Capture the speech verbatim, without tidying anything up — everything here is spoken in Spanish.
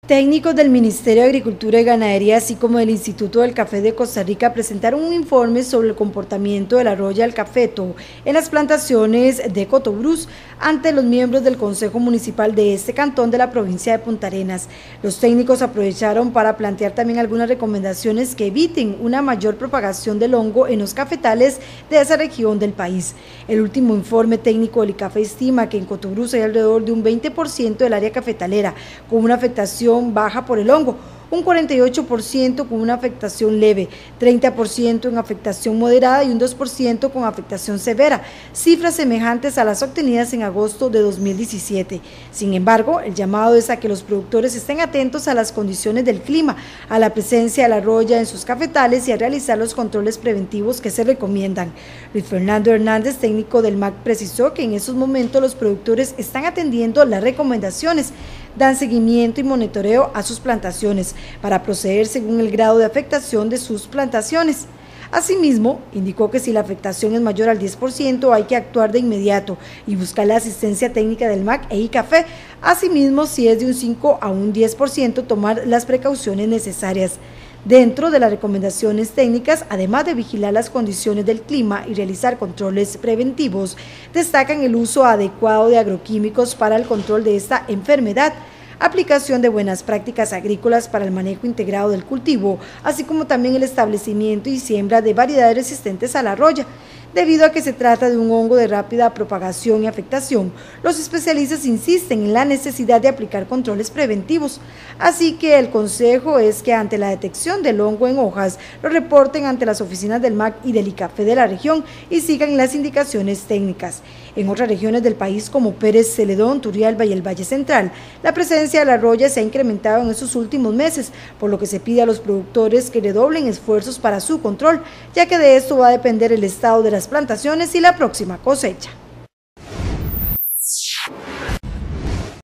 Técnicos del Ministerio de Agricultura y Ganadería, así como del Instituto del Café de Costa Rica, presentaron un informe sobre el comportamiento de la roya del cafeto en las plantaciones de Cotobruz ante los miembros del Consejo Municipal de este cantón de la provincia de Punta Arenas. Los técnicos aprovecharon para plantear también algunas recomendaciones que eviten una mayor propagación del hongo en los cafetales de esa región del país. El último informe técnico del ICAFE estima que en Cotobruz hay alrededor de un veinte por ciento del área cafetalera con una afectación baja por el hongo, un cuarenta y ocho por ciento con una afectación leve, treinta por ciento en afectación moderada y un dos por ciento con afectación severa, cifras semejantes a las obtenidas en agosto de dos mil diecisiete. Sin embargo, el llamado es a que los productores estén atentos a las condiciones del clima, a la presencia de la roya en sus cafetales y a realizar los controles preventivos que se recomiendan. Luis Fernando Hernández, técnico del M A C, precisó que en estos momentos los productores están atendiendo las recomendaciones, dan seguimiento y monitoreo a sus plantaciones para proceder según el grado de afectación de sus plantaciones. Asimismo, indicó que si la afectación es mayor al diez por ciento hay que actuar de inmediato y buscar la asistencia técnica del M A C e ICAFE. Asimismo, si es de un cinco a un diez por ciento, tomar las precauciones necesarias. Dentro de las recomendaciones técnicas, además de vigilar las condiciones del clima y realizar controles preventivos, destacan el uso adecuado de agroquímicos para el control de esta enfermedad, aplicación de buenas prácticas agrícolas para el manejo integrado del cultivo, así como también el establecimiento y siembra de variedades resistentes a la roya. Debido a que se trata de un hongo de rápida propagación y afectación, los especialistas insisten en la necesidad de aplicar controles preventivos. Así que el consejo es que ante la detección del hongo en hojas, lo reporten ante las oficinas del M A C y del ICAFE de la región y sigan las indicaciones técnicas. En otras regiones del país como Pérez Celedón, Turrialba y el Valle Central, la presencia de la roya se ha incrementado en estos últimos meses, por lo que se pide a los productores que redoblen esfuerzos para su control, ya que de esto va a depender el estado de las plantaciones y la próxima cosecha.